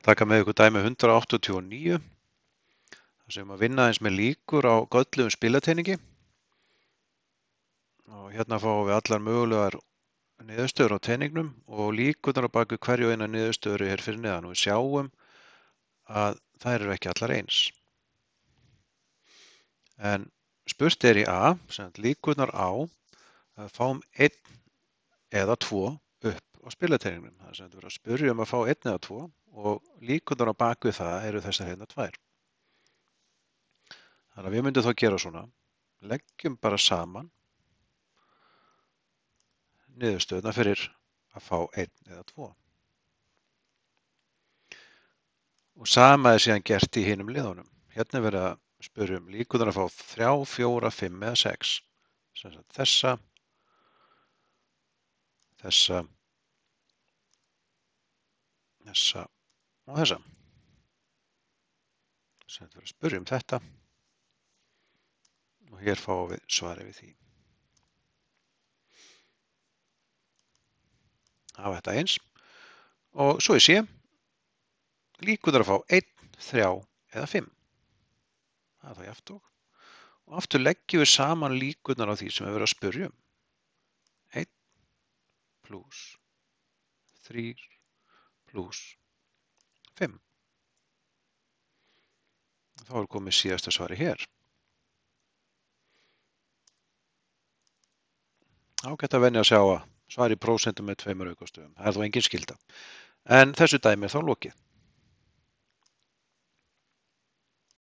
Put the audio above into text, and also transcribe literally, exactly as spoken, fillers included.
Taka með ykkur dæmi hundrað áttatíu og níu. Það sem að vinna eins með líkur á gölluðum spilateiningi. Og hérna fáum við allar mögulegar niðurstöður á teiningnum og líkurnar á baku hverju eina niðurstöður er fyrir neðan og við sjáum að þær eru ekki allar eins. En spurt er í A, sem líkurnar á að fáum einn eða tvo upp á spilateiningnum. Það er sem við erum að spyrja um að fá einn eða tvo og líkurnar á baku það eru þessar hérna tvær. Þannig að við myndum þá gera svona, leggjum bara saman niðurstöðuna fyrir að fá einn eða tvo. Og sama er síðan gert í hinum liðunum. Hérna er verið að spyrja um líkurnar að fá þrjá, fjóra, fimm eða sex. Sem sagt þessa, þessa, þessa og þessa. Sem þetta verið að spyrja um þetta. Og hér fáum við svarið við því. Hafa þetta eins. Og svo í C, líkurnar að fá einn, þrjá eða fimm. Það er það jafnt og. Og aftur leggjum við saman líkurnar á því sem við verðum að spyrja um. einn plús þrír plús fimm. Þá er komið síðasta svari hér. Ágætt að venja að sjá að svar í prósentum með tveimur aukastöfum. Það er þó engin skylda. En þessu dæmi er þá lokið.